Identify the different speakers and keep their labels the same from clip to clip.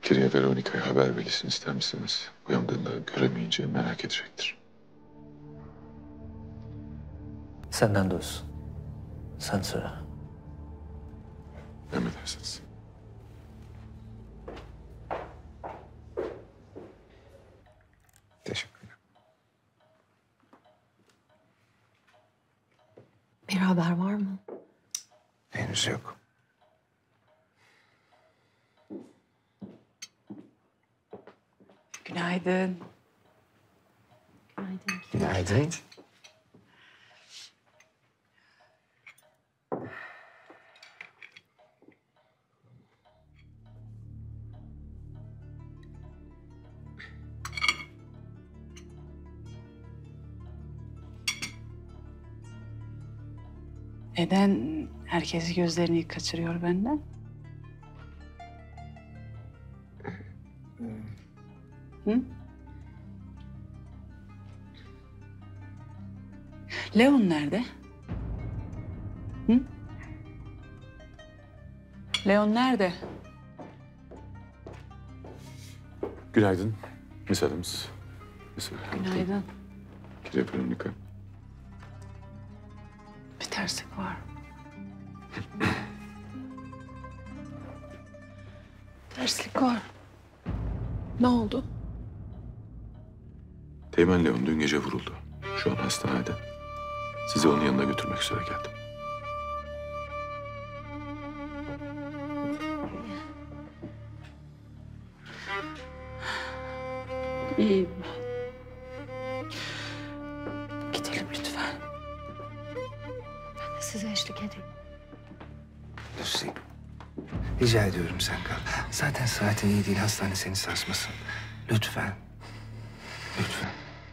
Speaker 1: Kirya Veronika'ya haber verilsin ister misiniz? Uyandığında göremeyince merak edecektir.
Speaker 2: Senden duysun. Sen söyle.
Speaker 1: Emredersiniz.
Speaker 3: Teşekkürler.
Speaker 4: Bir haber var mı?
Speaker 3: Henüz yok.
Speaker 5: Günaydın.
Speaker 4: Günaydın.
Speaker 3: Günaydın.
Speaker 5: Neden herkes gözlerini kaçırıyor benden? Hı? Leon nerede? Hı? Leon nerede?
Speaker 1: Günaydın. Miss Adams. Miss
Speaker 5: Günaydın.
Speaker 1: Kirya Veronika.
Speaker 5: Bir terslik var. Terslik var.
Speaker 4: Ne oldu?
Speaker 1: Teğmen Leon dün gece vuruldu. Şu an hastanede. Sizi onun yanına götürmek üzere geldim.
Speaker 5: İyi. Gidelim lütfen.
Speaker 4: Ben de size eşlik edeyim.
Speaker 3: Lucy. Rica ediyorum sen kal. Zaten saatin iyi değil. Hastane seni sarsmasın. Lütfen. Lütfen.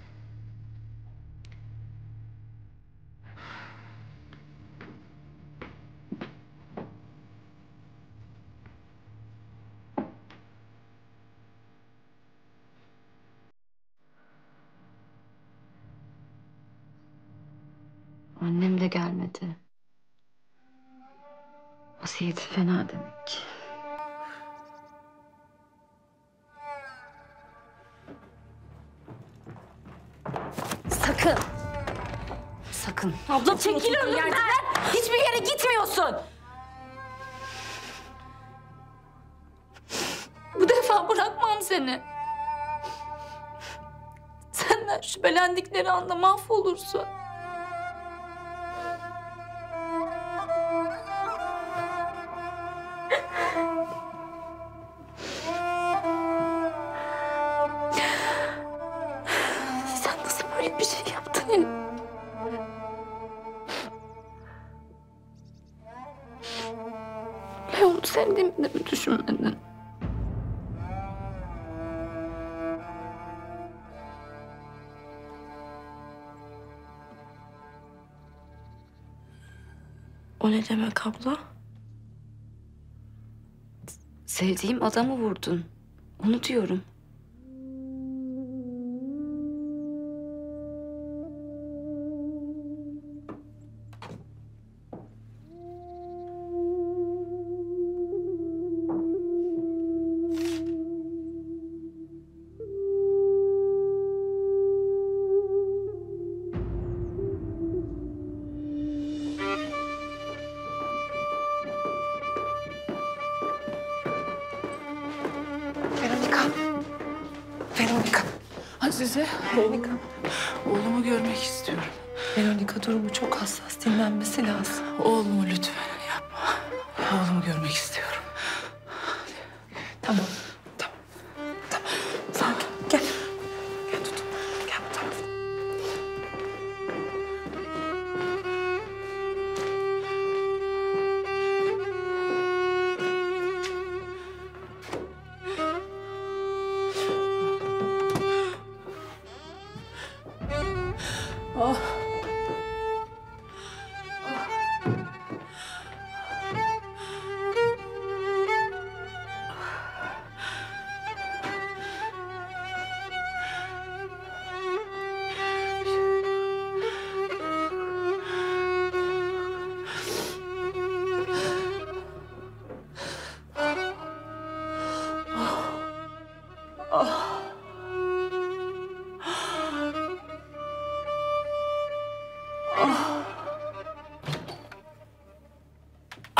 Speaker 4: Annem de gelmedi. Vasiyeti fena demek.
Speaker 6: Sakın. Sakın. Abla çekil önümden. Hiçbir yere gitmiyorsun. Bu defa bırakmam seni. Senden şüphelendikleri anda mahvolursun. Sen nasıl böyle bir şey yaptın? Leon'u sevdiğimi de mi düşünmedin? O ne demek abla? Sevdiğim adamı vurdun. Onu diyorum.
Speaker 4: Veronika. Veronika.
Speaker 5: Azize,
Speaker 4: Veronika.
Speaker 5: oğlumu görmek istiyorum.
Speaker 4: Veronika durumu çok hassas. Dinlenmesi lazım.
Speaker 5: Oğlumu lütfen yapma. Oğlumu görmek istiyorum.
Speaker 4: Tamam. Tamam. Tamam. Sakin. Gel. Gel tutun. Gel bu tarafa.
Speaker 5: Oh.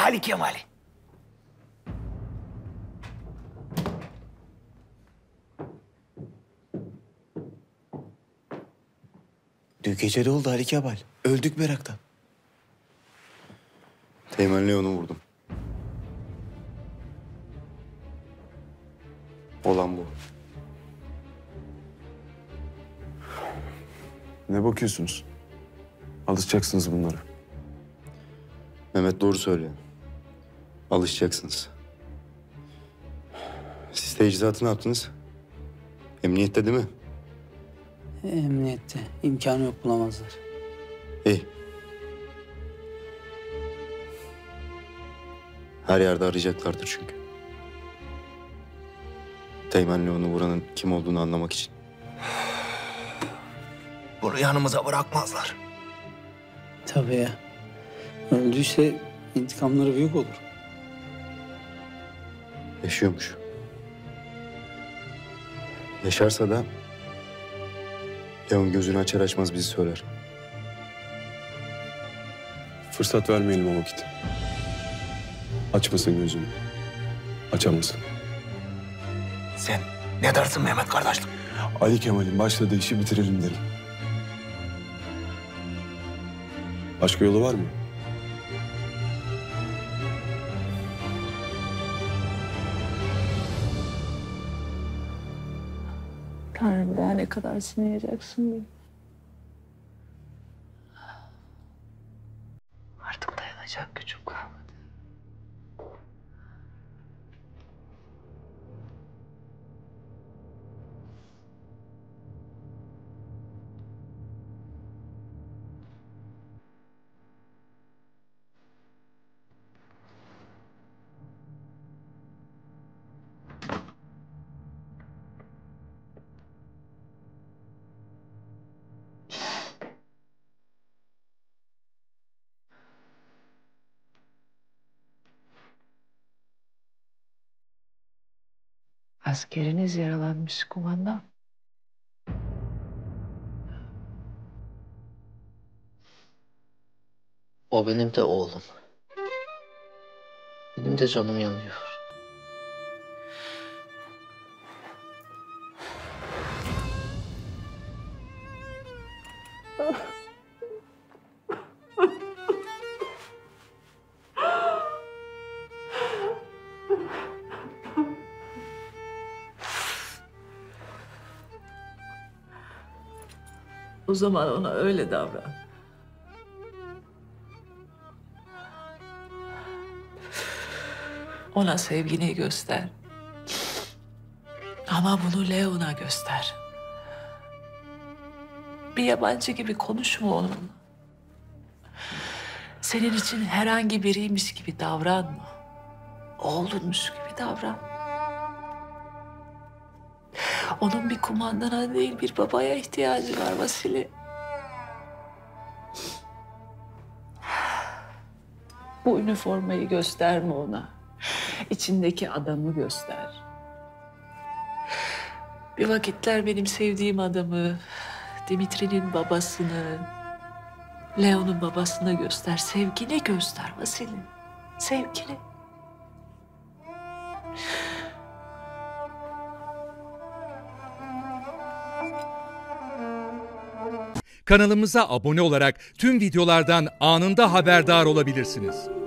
Speaker 3: Ali Kemal'i.
Speaker 7: Dün gece de oldu Ali Kemal. Öldük meraktan.
Speaker 8: Teğmen Leon'u vurdum. Olan bu.
Speaker 1: Ne bakıyorsunuz? Alışacaksınız bunlara.
Speaker 8: Mehmet doğru söylüyor. Alışacaksınız. Siz teçhizatı ne yaptınız? Emniyette değil mi?
Speaker 5: Emniyette. İmkanı yok, bulamazlar.
Speaker 8: İyi. Her yerde arayacaklardır çünkü. Teğmen Leon'u vuranın kim olduğunu anlamak için.
Speaker 3: Bunu yanımıza bırakmazlar.
Speaker 5: Tabii ya. Öldüyse intikamları büyük olur.
Speaker 8: Yaşıyormuş. Yaşarsa da Leon gözünü açar açmaz bizi söyler.
Speaker 1: Fırsat vermeyelim o vakit. Açmasın gözünü. Açamasın.
Speaker 3: Sen ne dersin Mehmet kardeşim?
Speaker 1: Ali Kemal'in başladığı işi bitirelim derim. Başka yolu var mı?
Speaker 4: Tanrım daha ne kadar sınayacaksın beni?
Speaker 3: Artık dayanacak gücüm kalmadı.
Speaker 4: Askeriniz yaralanmış kumandan.
Speaker 2: O benim de oğlum. Benim de canım yanıyor.
Speaker 4: O zaman ona öyle davran. Ona sevgini göster. Ama bunu Leon'a göster. Bir yabancı gibi konuşma onunla. Senin için herhangi biriymiş gibi davranma. Oğlunmuş gibi davran. Onun bir kumandana değil, bir babaya ihtiyacı var Vasili. Bu üniformayı gösterme ona. İçindeki adamı göster. Bir vakitler benim sevdiğim adamı, Dimitri'nin babasını, Leon'un babasını göster. Sevgini göster Vasili. Sevgini.
Speaker 9: Kanalımıza abone olarak tüm videolardan anında haberdar olabilirsiniz.